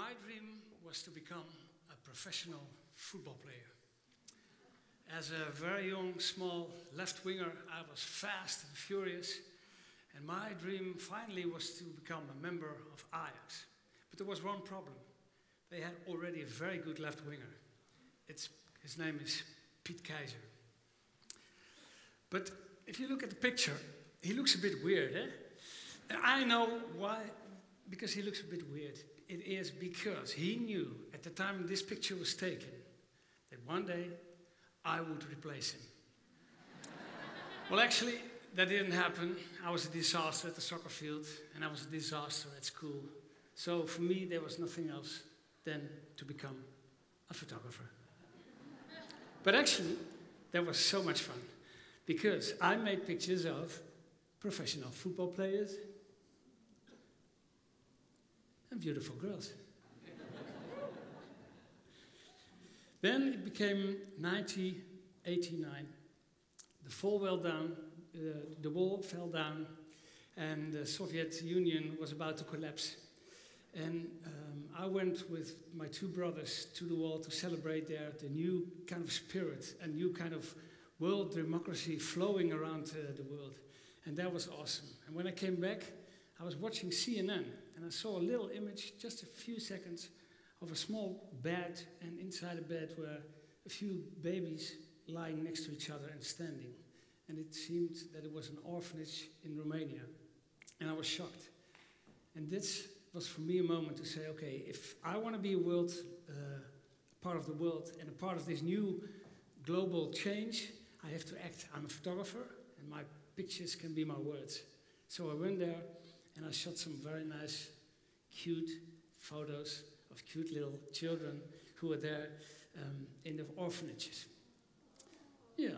My dream was to become a professional football player. As a very young, small left winger, I was fast and furious, and my dream finally was to become a member of Ajax. But there was one problem. They had already a very good left winger. His name is Piet Keizer. But if you look at the picture, he looks a bit weird, eh? And I know why, because he looks a bit weird. It is because he knew at the time this picture was taken that one day I would replace him. Well, actually, that didn't happen. I was a disaster at the soccer field, and I was a disaster at school. So for me, there was nothing else than to become a photographer. But actually, that was so much fun, because I made pictures of professional football players and beautiful girls. Then it became 1989. The wall fell down, and the Soviet Union was about to collapse. And I went with my two brothers to the wall to celebrate there the new kind of spirit, a new kind of world democracy flowing around the world. And that was awesome. And when I came back, I was watching CNN, and I saw a little image, just a few seconds, of a small bed, and inside the bed were a few babies lying next to each other and standing. And it seemed that it was an orphanage in Romania. And I was shocked. And this was for me a moment to say, okay, if I want to be a part of the world and a part of this new global change, I have to act. I'm a photographer, and my pictures can be my words. So I went there, and I shot some very nice, cute photos of cute little children who were there in the orphanages. Yeah.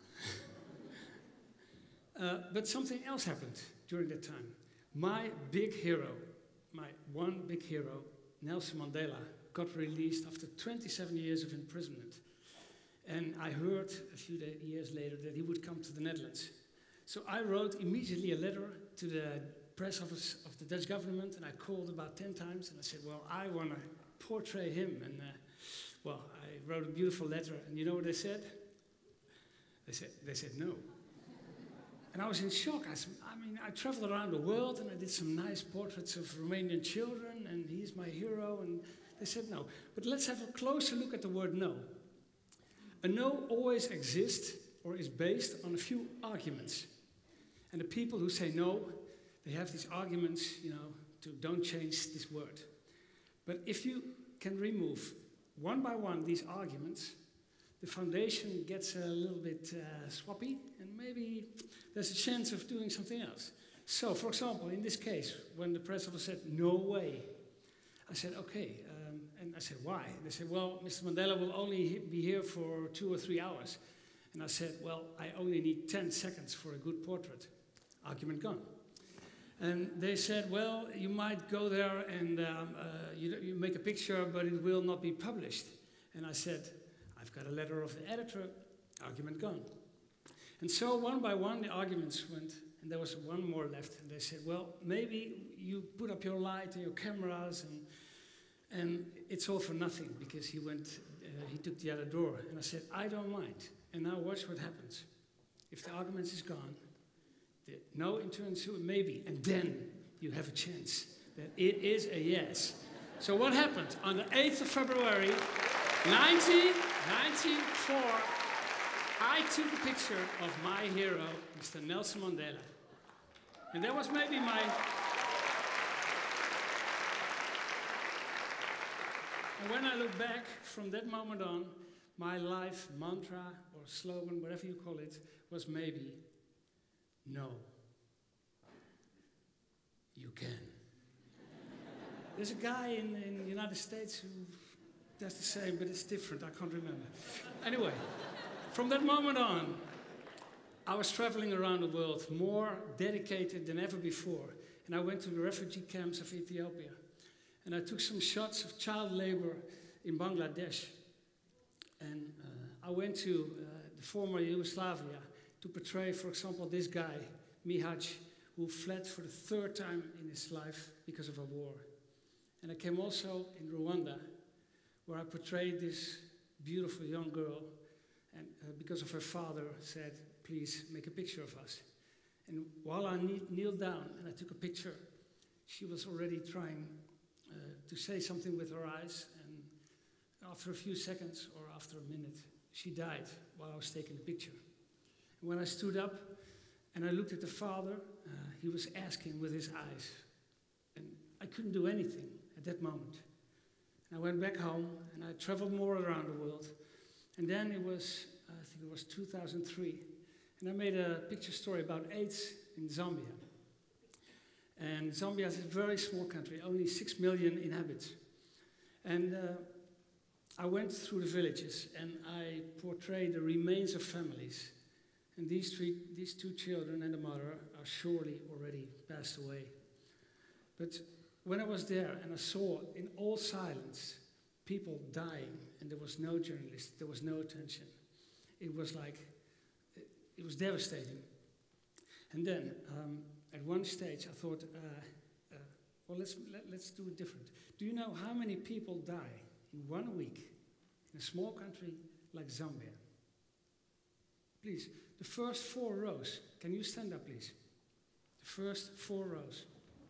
But something else happened during that time. My big hero, my one big hero, Nelson Mandela, got released after 27 years of imprisonment. And I heard a few years later that he would come to the Netherlands. So I wrote immediately a letter to the press office of the Dutch government, and I called about 10 times, and I said, well, I want to portray him. And well, I wrote a beautiful letter, and you know what they said? They said no. And I was in shock. I traveled around the world, and I did some nice portraits of Romanian children, and he's my hero, and they said no. But let's have a closer look at the word no. A no always exists or is based on a few arguments. And the people who say no, they have these arguments, to don't change this word. But if you can remove one by one these arguments, the foundation gets a little bit swappy, and maybe there's a chance of doing something else. So, for example, in this case, when the press officer said, no way, I said, okay. And I said, why? And they said, well, Mr. Mandela will only be here for 2 or 3 hours. And I said, well, I only need 10 seconds for a good portrait. Argument gone. And they said, well, you might go there and you make a picture, but it will not be published. And I said, I've got a letter of the editor, argument gone. And so one by one the arguments went, and there was one more left. And they said, well, maybe you put up your light and your cameras, and it's all for nothing, because he took the other door. And I said, I don't mind. And now watch what happens. If the argument is gone, the no turns to a maybe, and then you have a chance that it is a yes. So what happened? On the 8th of February, 1994, I took a picture of my hero, Mr. Nelson Mandela. And that was maybe my... And when I look back from that moment on, my life mantra or slogan, whatever you call it, was maybe, no, you can. There's a guy in the United States who does the same, but it's different, I can't remember. Anyway, from that moment on, I was traveling around the world, more dedicated than ever before. And I went to the refugee camps of Ethiopia. And I took some shots of child labor in Bangladesh. And I went to the former Yugoslavia to portray, for example, this guy, Mihaj, who fled for the 3rd time in his life because of a war. And I came also in Rwanda, where I portrayed this beautiful young girl, and because of her father said, please make a picture of us. And while I kneeled down and I took a picture, she was already trying to say something with her eyes, and after a few seconds or after a minute, she died while I was taking the picture. And when I stood up and I looked at the father, he was asking with his eyes, and I couldn't do anything at that moment. And I went back home and I traveled more around the world, and then it was, I think it was 2003, and I made a picture story about AIDS in Zambia. And Zambia is a very small country, only 6 million inhabitants. And I went through the villages and I portrayed the remains of families. And these two children and the mother are surely already passed away. But when I was there and I saw in all silence people dying, and there was no journalist, there was no attention, it was like, it was devastating. And then, at one stage, I thought, well, let's do it different. Do you know how many people die in 1 week in a small country like Zambia? Please, the first 4 rows. Can you stand up, please? The first 4 rows.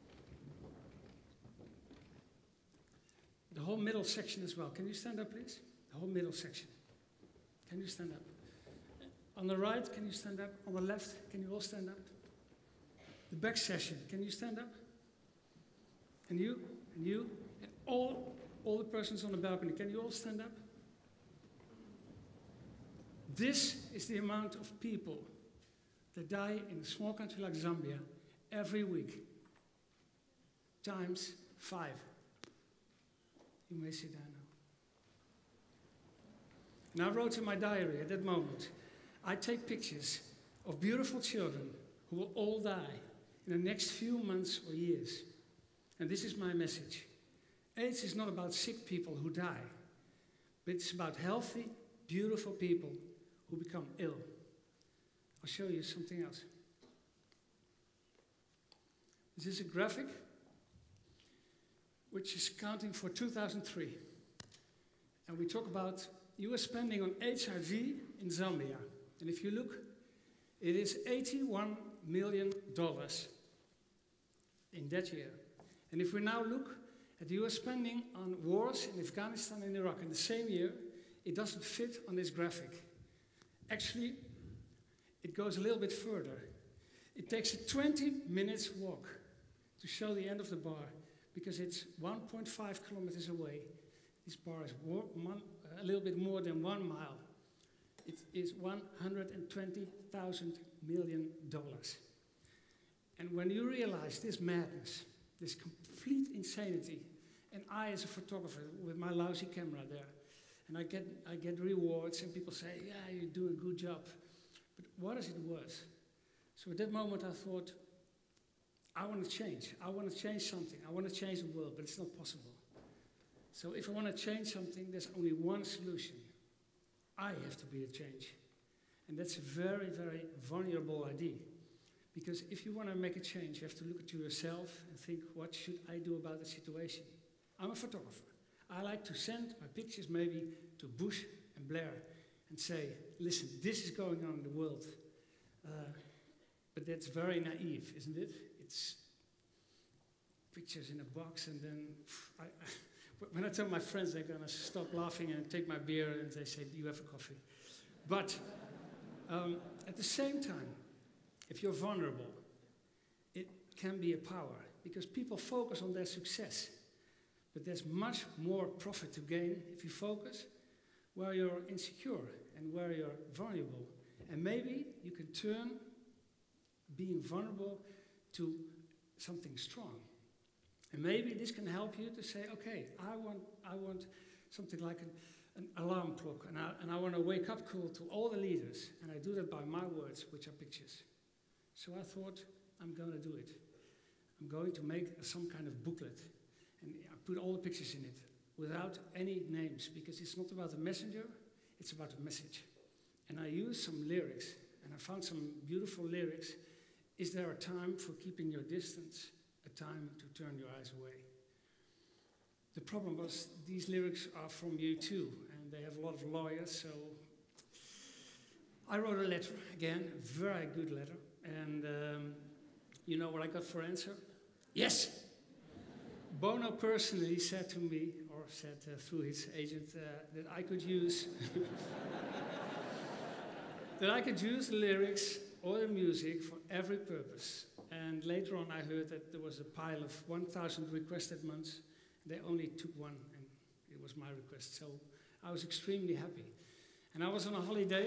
The whole middle section as well. Can you stand up, please? The whole middle section. Can you stand up? On the right, can you stand up? On the left, can you all stand up? The back session, can you stand up? And you, and you, and all the persons on the balcony, can you all stand up? This is the amount of people that die in a small country like Zambia every week, times 5. You may sit down now. And I wrote in my diary at that moment, I take pictures of beautiful children who will all die in the next few months or years. And this is my message. AIDS is not about sick people who die, but it's about healthy, beautiful people who become ill. I'll show you something else. This is a graphic which is counting for 2003. And we talk about US spending on HIV in Zambia. And if you look, it is $81 million in that year. And if we now look at the US spending on wars in Afghanistan and Iraq in the same year, it doesn't fit on this graphic. Actually, it goes a little bit further. It takes a 20 minutes walk to show the end of the bar, because it's 1.5 kilometers away. This bar is a little bit more than 1 mile. It is $120,000 million. And when you realize this madness, this complete insanity, and I as a photographer with my lousy camera there, and I get rewards and people say, yeah, you're doing a good job. But what is it worth? So at that moment I thought, I want to change. I want to change something. I want to change the world, but it's not possible. So if I want to change something, there's only one solution. I have to be the change. And that's a very, very vulnerable idea. Because if you want to make a change, you have to look at yourself and think, what should I do about the situation? I'm a photographer. I like to send my pictures maybe to Bush and Blair and say, listen, this is going on in the world. But that's very naive, isn't it? It's pictures in a box, and then when I tell my friends, they're going to stop laughing and take my beer, and they say, you have a coffee. But at the same time, if you're vulnerable, it can be a power, because people focus on their success. But there's much more profit to gain if you focus where you're insecure and where you're vulnerable. And maybe you can turn being vulnerable to something strong. And maybe this can help you to say, okay, I want something like an alarm clock, and I want to wake up call to all the leaders, and I do that by my words, which are pictures. So I thought, I'm going to do it. I'm going to make some kind of booklet, and I put all the pictures in it without any names, because it's not about the messenger, it's about the message. And I used some lyrics, and I found some beautiful lyrics. Is there a time for keeping your distance, a time to turn your eyes away? the problem was these lyrics are from U2, and they have a lot of lawyers, so I wrote a letter, again, a very good letter, and you know what I got for answer? Yes! Bono personally said to me, or said through his agent, that I could use that I could use the lyrics or the music for every purpose. And later on I heard that there was a pile of 1,000 requested months. They only took one, and it was my request. So I was extremely happy. And I was on a holiday.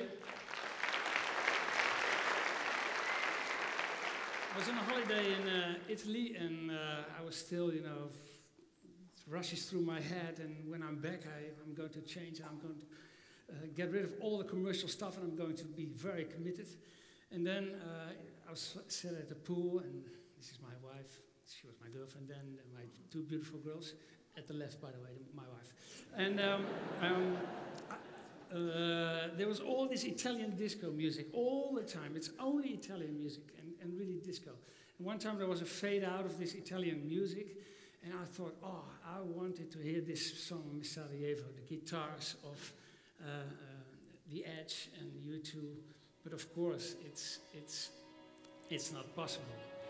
I was on a holiday in Italy, and I was still, you know, it rushes through my head, and when I'm back, I'm going to change, and I'm going to get rid of all the commercial stuff, and I'm going to be very committed. And then I was sat at the pool, and this is my wife, she was my girlfriend then, and my two beautiful girls, at the left, by the way, my wife. And there was all this Italian disco music all the time. It's only Italian music, and really disco. And one time there was a fade out of this Italian music, and I thought, oh, I wanted to hear this song, Miss Sarajevo, the guitars of The Edge and U2, but of course it's not possible.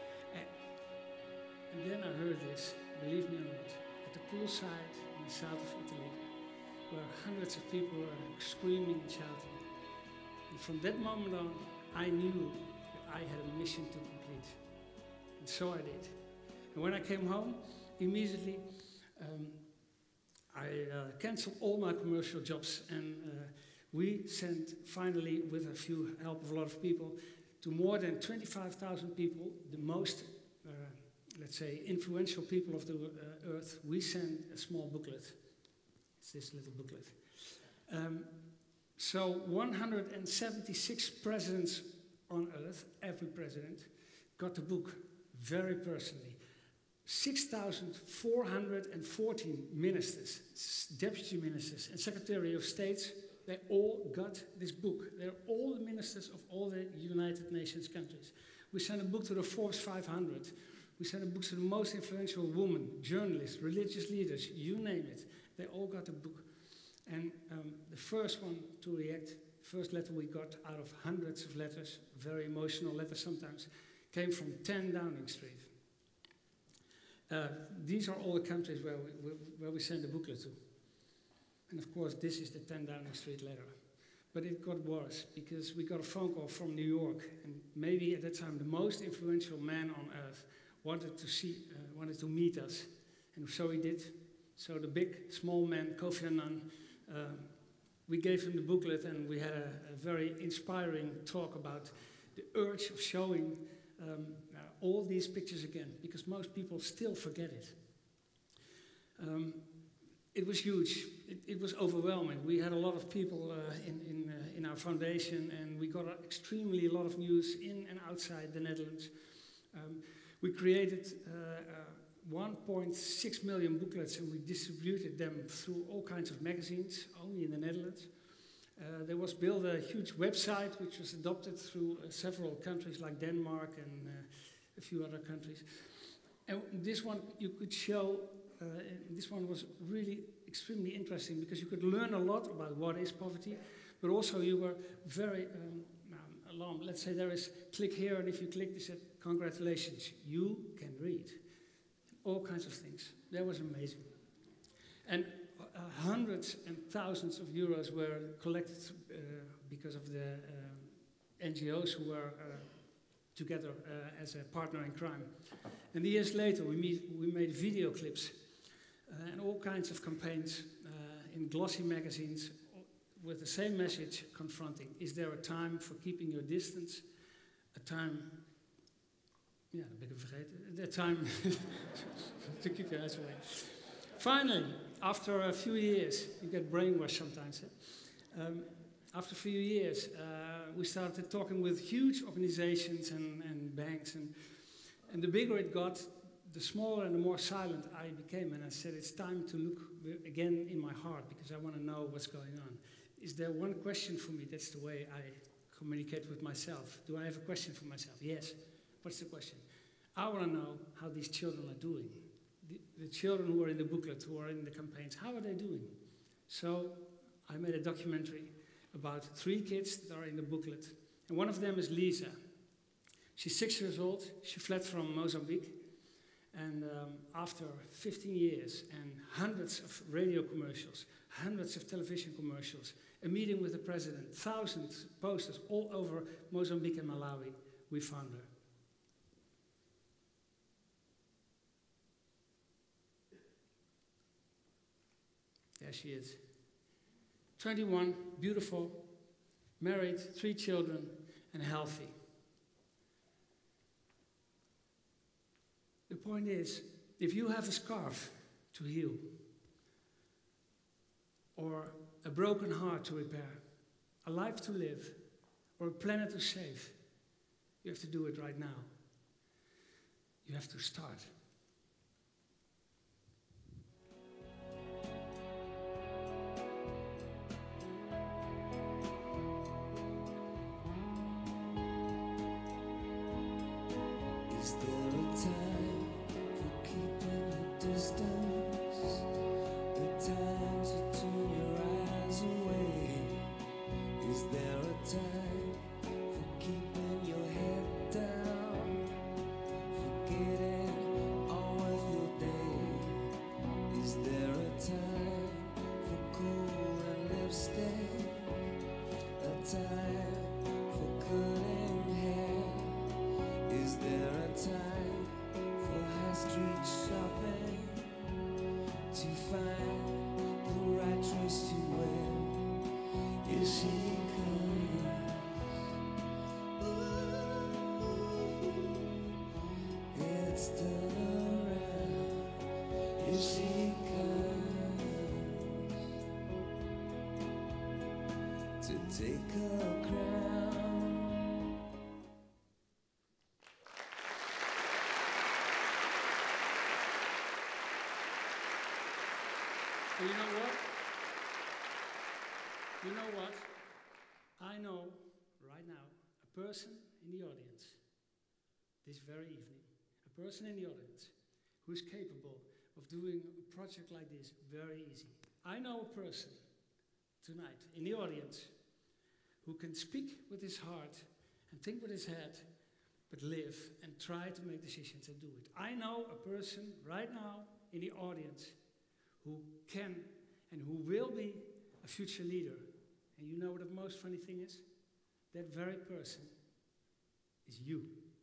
And then I heard this, believe me or not, at the poolside in the south of Italy, where hundreds of people were screaming and shouting. And from that moment on, I knew that I had a mission to complete. And so I did. And when I came home, immediately I canceled all my commercial jobs, and we sent finally, with a few help of a lot of people, to more than 25,000 people, the most, let's say, influential people of the earth. We sent a small booklet. It's this little booklet. So 176 presidents on earth, every president, got the book very personally. 6,414 ministers, deputy ministers, and secretary of states, they all got this book. They're all the ministers of all the United Nations countries. We sent a book to the Forbes 500. We sent a book to the most influential women, journalists, religious leaders, you name it. They all got a book. And the first one to react, first letter we got out of hundreds of letters, very emotional letters sometimes, came from 10 Downing Street. These are all the countries where we send the booklet to. And of course, this is the 10 Downing Street letter. But it got worse, because we got a phone call from New York, and maybe at that time the most influential man on earth wanted to meet us, and so he did. So the big, small man, Kofi Annan, we gave him the booklet, and we had a very inspiring talk about the urge of showing all these pictures again, because most people still forget it. It was huge. It was overwhelming. We had a lot of people in our foundation, and we got extremely a lot of news in and outside the Netherlands. We created 1.6 million booklets, and we distributed them through all kinds of magazines, only in the Netherlands. There was built a huge website, which was adopted through several countries like Denmark and a few other countries. And this one you could show, this one was really extremely interesting, because you could learn a lot about what is poverty, but also you were very alarmed. Let's say there is, click here, and if you click, they said, congratulations, you can read. All kinds of things. That was amazing. And hundreds and thousands of euros were collected because of the NGOs who were together as a partner in crime. And years later, we made video clips and all kinds of campaigns in glossy magazines with the same message confronting. Is there a time for keeping your distance? A time... Yeah, dat ben ik vergeten. The time to keep your eyes away. Finally, after a few years, you get brainwashed sometimes. After a few years, we started talking with huge organizations and banks, and the bigger it got, the smaller and the more silent I became. And I said, it's time to look again in my heart, because I want to know what's going on. Is there one question for me? That's the way I communicate with myself. Do I have a question for myself? Yes. What's the question? I want to know how these children are doing. the children who are in the booklet, who are in the campaigns, how are they doing? So I made a documentary about 3 kids that are in the booklet. And one of them is Lisa. She's 6 years old. She fled from Mozambique. And after 15 years and hundreds of radio commercials, hundreds of television commercials, a meeting with the president, thousands of posters all over Mozambique and Malawi, we found her. There she is. 21, beautiful, married, 3 children, and healthy. The point is, if you have a scarf to heal, or a broken heart to repair, a life to live, or a planet to save, you have to do it right now. You have to start. Is there a time for keeping your distance? A time to turn your eyes away? Is there a time for keeping your head down? Forgetting all of your day? Is there a time for cool and lipstick? A time for cutting hair? Is there a time for high street shopping to find the right dress to wear? Is she comes? It's turn around. Is she comes to take her crown? And you know what? You know what? I know right now a person in the audience, this very evening, a person in the audience who is capable of doing a project like this very easy. I know a person tonight in the audience who can speak with his heart and think with his head, but live and try to make decisions and do it. I know a person right now in the audience who can and who will be a future leader. And you know what the most funny thing is? That very person is you.